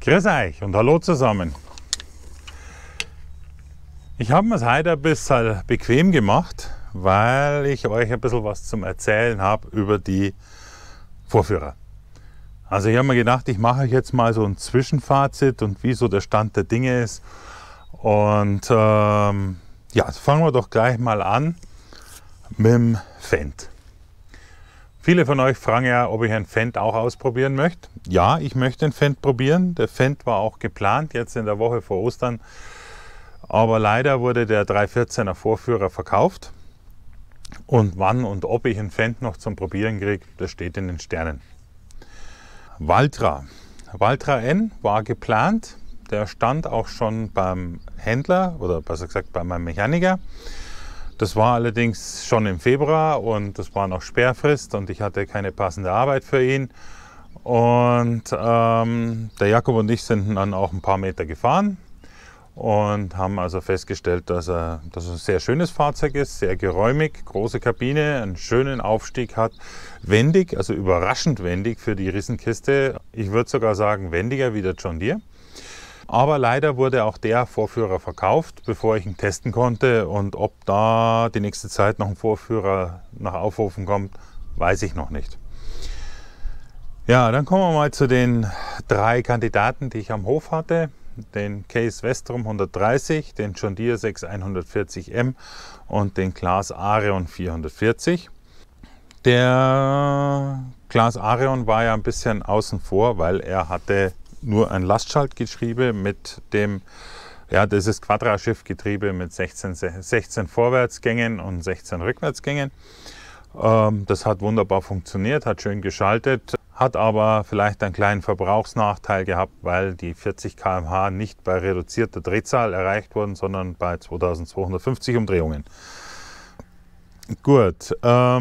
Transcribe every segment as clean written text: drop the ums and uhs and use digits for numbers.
Grüß euch und hallo zusammen. Ich habe mir es heute ein bisschen bequem gemacht, weil ich euch ein bisschen was zum Erzählen habe über die Vorführer. Also ich habe mir gedacht, ich mache euch jetzt mal so ein Zwischenfazit und wie so der Stand der Dinge ist. Und ja, fangen wir doch gleich mal an mit dem Fendt. Viele von euch fragen ja, ob ich ein Fendt auch ausprobieren möchte. Ja, ich möchte den Fendt probieren. Der Fendt war auch geplant, jetzt in der Woche vor Ostern. Aber leider wurde der 314er Vorführer verkauft. Und wann und ob ich einen Fendt noch zum Probieren kriege, das steht in den Sternen. Valtra. Valtra N war geplant. Der stand auch schon beim Händler oder besser gesagt bei meinem Mechaniker. Das war allerdings schon im Februar und das war noch Sperrfrist und ich hatte keine passende Arbeit für ihn. Und der Jakob und ich sind dann auch ein paar Meter gefahren und haben also festgestellt, dass es ein sehr schönes Fahrzeug ist, sehr geräumig, große Kabine, einen schönen Aufstieg hat, wendig, also überraschend wendig für die Riesenkiste. Ich würde sogar sagen wendiger wie der John Deere. Aber leider wurde auch der Vorführer verkauft, bevor ich ihn testen konnte. Und ob da die nächste Zeit noch ein Vorführer nach Aufrufen kommt, weiß ich noch nicht. Ja, dann kommen wir mal zu den 3 Kandidaten, die ich am Hof hatte. Den Case Vestrum 130, den John Deere 6140M und den Claas Arion 440. Der Claas Arion war ja ein bisschen außen vor, weil er hatte nur ein Lastschaltgetriebe mit dem, ja, das ist Quadraschiffgetriebe mit 16 Vorwärtsgängen und 16 Rückwärtsgängen. Das hat wunderbar funktioniert, hat schön geschaltet, hat aber vielleicht einen kleinen Verbrauchsnachteil gehabt, weil die 40 km/h nicht bei reduzierter Drehzahl erreicht wurden, sondern bei 2250 Umdrehungen. Gut.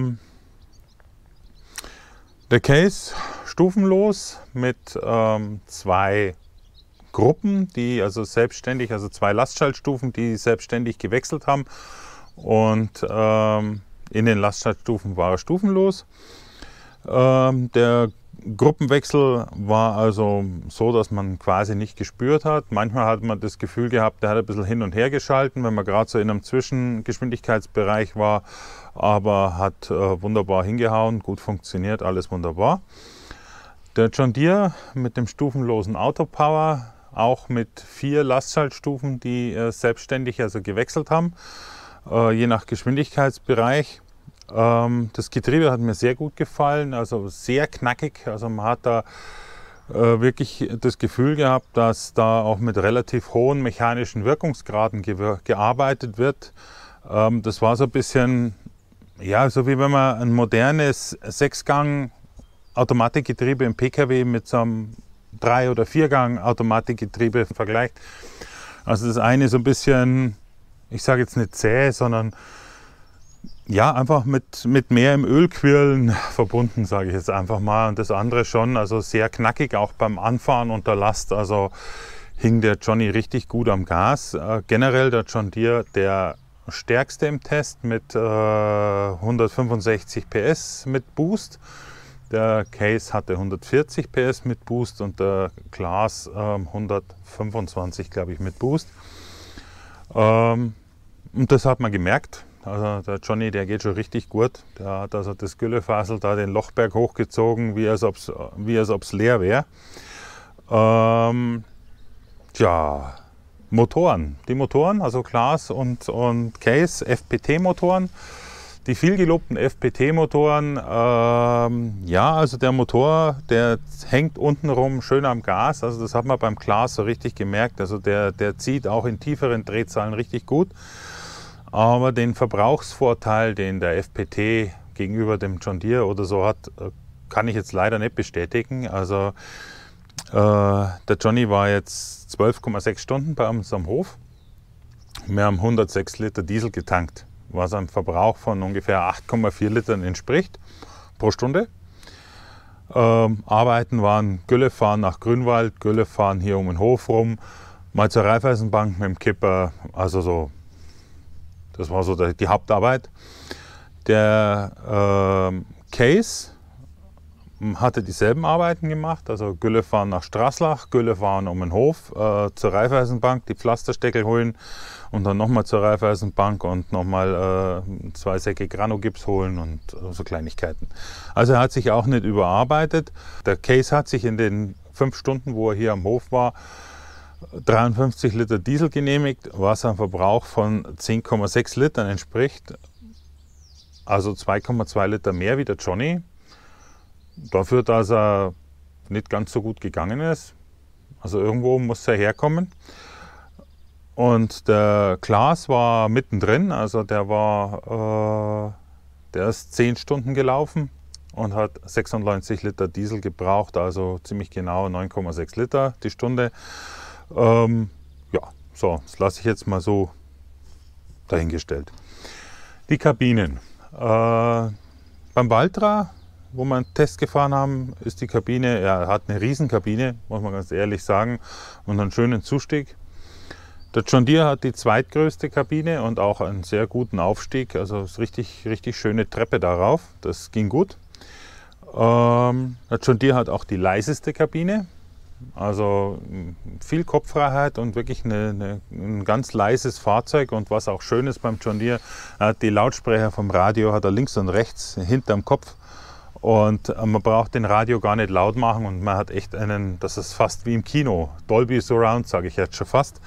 Der Case stufenlos mit 2 Gruppen, die also selbstständig, also 2 Lastschaltstufen, die selbstständig gewechselt haben. Und in den Lastschaltstufen war er stufenlos. Der Gruppenwechsel war also so, dass man quasi nicht gespürt hat. Manchmal hat man das Gefühl gehabt, der hat ein bisschen hin und her geschalten, wenn man gerade so in einem Zwischengeschwindigkeitsbereich war, aber hat wunderbar hingehauen, gut funktioniert, alles wunderbar. Der John Deere mit dem stufenlosen Autopower, auch mit 4 Lastschaltstufen, die selbstständig also gewechselt haben, je nach Geschwindigkeitsbereich. Das Getriebe hat mir sehr gut gefallen, also sehr knackig. Also man hat da wirklich das Gefühl gehabt, dass da auch mit relativ hohen mechanischen Wirkungsgraden gearbeitet wird. Das war so ein bisschen, ja, so wie wenn man ein modernes 6-Gang Automatikgetriebe im PKW mit so einem 3- oder 4-Gang Automatikgetriebe vergleicht. Also das eine so ein bisschen, ich sage jetzt nicht zäh, sondern ja, einfach mit mehr im Ölquirlen verbunden, sage ich jetzt einfach mal. Und das andere schon, also sehr knackig, auch beim Anfahren unter Last. Also hing der Johnny richtig gut am Gas. Generell der John Deere der stärkste im Test mit 165 PS mit Boost. Der Case hatte 140 PS mit Boost und der Claas 125, glaube ich, mit Boost. Und das hat man gemerkt. Also der Johnny, der geht schon richtig gut. Der hat also das Güllefasel da den Lochberg hochgezogen, wie als ob es leer wäre. Tja, Motoren. Die Motoren, also Claas und Case, FPT-Motoren. Die viel gelobten FPT-Motoren, ja, also der Motor, der hängt untenrum schön am Gas. Also das hat man beim Claas so richtig gemerkt. Also der zieht auch in tieferen Drehzahlen richtig gut. Aber den Verbrauchsvorteil, den der FPT gegenüber dem John Deere oder so hat, kann ich jetzt leider nicht bestätigen. Also der Johnny war jetzt 12,6 Stunden bei uns am Hof. Wir haben 106 Liter Diesel getankt, was einem Verbrauch von ungefähr 8,4 Litern entspricht pro Stunde. Arbeiten waren Güllefahren nach Grünwald, Güllefahren hier um den Hof rum, mal zur Raiffeisenbank mit dem Kipper, also so. Das war so die Hauptarbeit. Der Case hatte dieselben Arbeiten gemacht, also Gülle fahren nach Straßlach, Gülle fahren um den Hof, zur Raiffeisenbank, die Pflastersteckel holen und dann nochmal zur Raiffeisenbank und nochmal 2 Säcke Granogips holen und so Kleinigkeiten. Also er hat sich auch nicht überarbeitet. Der Case hat sich in den 5 Stunden, wo er hier am Hof war, 53 Liter Diesel genehmigt, was ein Verbrauch von 10,6 Litern entspricht, also 2,2 Liter mehr wie der Johnny. Dafür, dass er nicht ganz so gut gegangen ist. Also irgendwo muss er herkommen. Und der Klaas war mittendrin, also der ist 10 Stunden gelaufen und hat 96 Liter Diesel gebraucht, also ziemlich genau 9,6 Liter die Stunde. Ja, so, das lasse ich jetzt mal so dahingestellt. Die Kabinen. Beim Valtra, wo wir einen Test gefahren haben, ist die Kabine, er hat eine Riesenkabine, muss man ganz ehrlich sagen, und einen schönen Zustieg. Der John Deere hat die zweitgrößte Kabine und auch einen sehr guten Aufstieg, also ist richtig schöne Treppe darauf, das ging gut. Der John Deere hat auch die leiseste Kabine, also viel Kopffreiheit und wirklich ein ganz leises Fahrzeug. Und was auch schön ist beim John Deere, er hat die Lautsprecher vom Radio hat er links und rechts hinterm Kopf. Und man braucht den Radio gar nicht laut machen und man hat echt das ist fast wie im Kino. Dolby Surround, sage ich jetzt schon fast.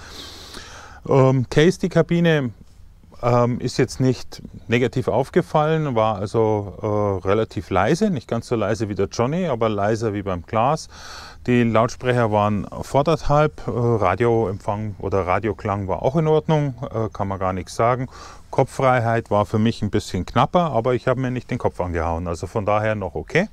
Case, die Kabine, ist jetzt nicht negativ aufgefallen, war also relativ leise, nicht ganz so leise wie der Johnny, aber leiser wie beim Klaas. Die Lautsprecher waren vorderhalb, Radioempfang oder Radioklang war auch in Ordnung, kann man gar nichts sagen. Kopffreiheit war für mich ein bisschen knapper, aber ich habe mir nicht den Kopf angehauen, also von daher noch okay.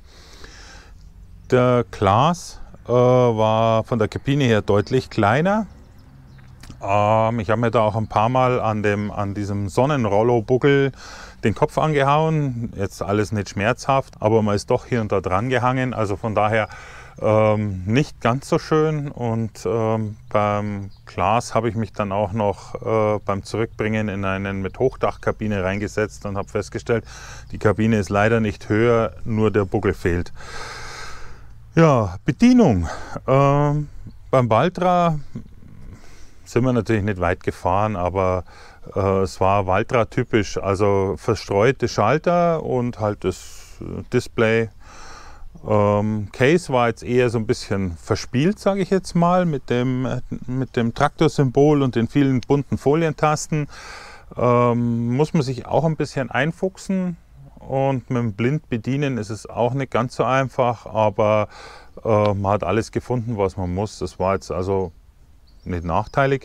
Der Klaas war von der Kabine her deutlich kleiner. Ich habe mir da auch ein paar Mal an diesem Sonnenrollo-Buckel den Kopf angehauen. Jetzt alles nicht schmerzhaft, aber man ist doch hier und da dran gehangen. Also von daher nicht ganz so schön. Und beim Klaas habe ich mich dann auch noch beim Zurückbringen in eine mit Hochdachkabine reingesetzt und habe festgestellt, die Kabine ist leider nicht höher, nur der Buckel fehlt. Ja, Bedienung. Beim Valtra sind wir natürlich nicht weit gefahren, aber es war Valtra typisch, also verstreute Schalter und halt das Display. Case war jetzt eher so ein bisschen verspielt, sage ich jetzt mal, mit dem Traktorsymbol und den vielen bunten Folientasten. Muss man sich auch ein bisschen einfuchsen und mit dem Blind bedienen ist es auch nicht ganz so einfach, aber man hat alles gefunden, was man muss. Das war jetzt also nicht nachteilig.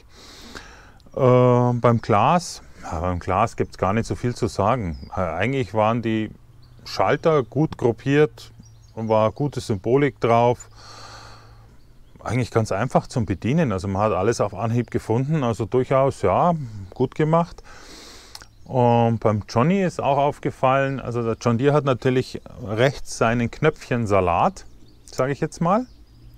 Beim Klaas gibt es gar nicht so viel zu sagen. Eigentlich waren die Schalter gut gruppiert und war gute Symbolik drauf. Eigentlich ganz einfach zum Bedienen. Also man hat alles auf Anhieb gefunden. Also durchaus, ja, gut gemacht. Und beim Johnny ist auch aufgefallen, also der John Deere hat natürlich rechts seinen Knöpfchen Salat, sage ich jetzt mal,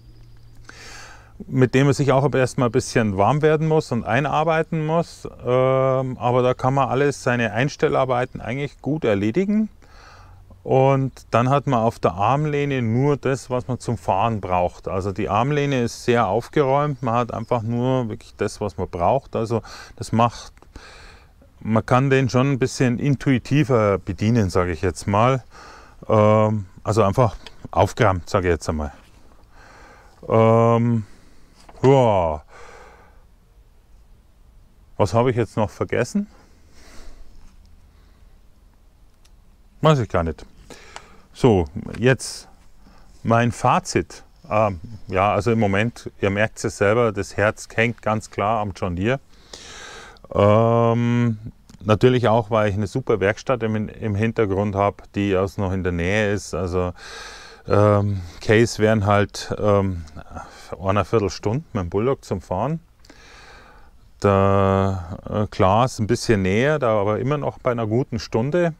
mit dem er sich auch erstmal ein bisschen warm werden muss und einarbeiten muss. Aber da kann man alles, seine Einstellarbeiten eigentlich gut erledigen. Und dann hat man auf der Armlehne nur das, was man zum Fahren braucht. Also die Armlehne ist sehr aufgeräumt, man hat einfach nur wirklich das, was man braucht. Also das macht, man kann den schon ein bisschen intuitiver bedienen, sage ich jetzt mal. Also einfach aufgeräumt, sage ich jetzt einmal. Ja. Was habe ich jetzt noch vergessen? Weiß ich gar nicht. So, jetzt mein Fazit. Ja, also im Moment, ihr merkt es selber, das Herz hängt ganz klar am John Deere. Natürlich auch, weil ich eine super Werkstatt im Hintergrund habe, die auch noch in der Nähe ist. Also Case wären halt eine Viertelstunde mit dem Bulldog zum Fahren. Der Klaas ein bisschen näher, da aber immer noch bei einer guten Stunde.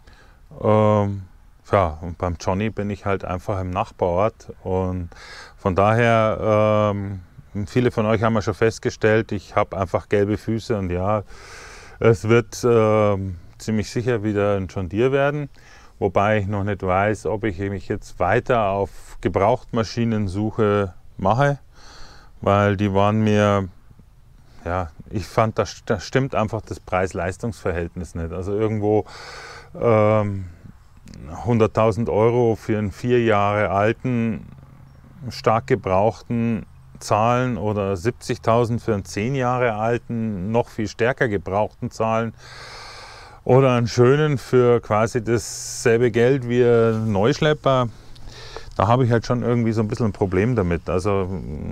Ja, und beim Johnny bin ich halt einfach im Nachbarort und von daher, viele von euch haben ja schon festgestellt, ich habe einfach gelbe Füße und ja, es wird ziemlich sicher wieder ein John Deere werden. wobei ich noch nicht weiß, ob ich mich jetzt weiter auf Gebrauchtmaschinensuche mache, weil die waren mir, ja, ich fand, da stimmt einfach das Preis-Leistungs-Verhältnis nicht. Also irgendwo 100.000 Euro für einen 4 Jahre alten, stark gebrauchten zahlen oder 70.000 für einen 10 Jahre alten, noch viel stärker gebrauchten zahlen oder einen schönen für quasi dasselbe Geld wie ein Neuschlepper. Da habe ich halt schon irgendwie so ein bisschen ein Problem damit. Also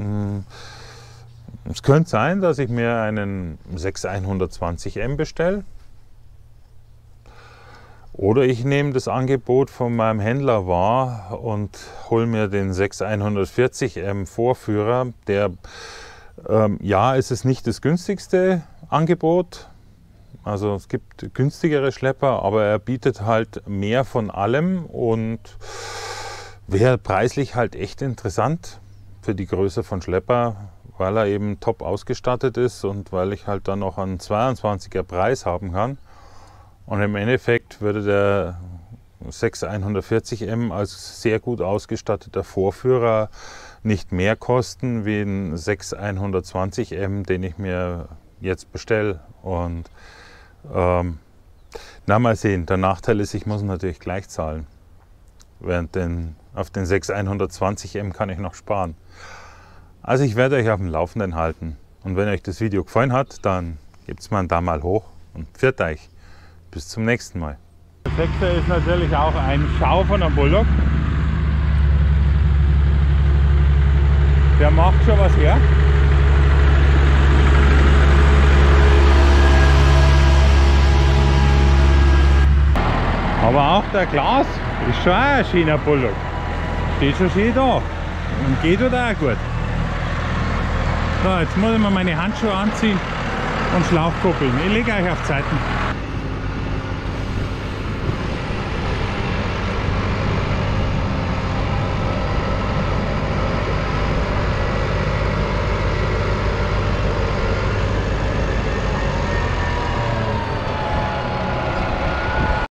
es könnte sein, dass ich mir einen 6120M bestelle. Oder ich nehme das Angebot von meinem Händler wahr und hole mir den 6140M Vorführer. Der, ja, es ist nicht das günstigste Angebot. Also es gibt günstigere Schlepper, aber er bietet halt mehr von allem und wäre preislich halt echt interessant für die Größe von Schlepper, weil er eben top ausgestattet ist und weil ich halt dann noch einen 22er Preis haben kann. Und im Endeffekt würde der 6140M als sehr gut ausgestatteter Vorführer nicht mehr kosten wie ein 6120M, den ich mir jetzt bestelle. Und na, mal sehen. Der Nachteil ist, ich muss natürlich gleich zahlen. Während auf den 6120M kann ich noch sparen. Also ich werde euch auf dem Laufenden halten. Und wenn euch das Video gefallen hat, dann gebt es mal einen Daumen hoch und pfiat euch. Bis zum nächsten Mal. Der 6er ist natürlich auch ein Schau von einem Bulldog. Der macht schon was her. Aber auch der Glas ist schon ein schöner Bulldog. Steht schon schön da und geht oder auch gut. So, jetzt muss ich mir meine Handschuhe anziehen und Schlauch koppeln. Ich lege euch auf Zeiten.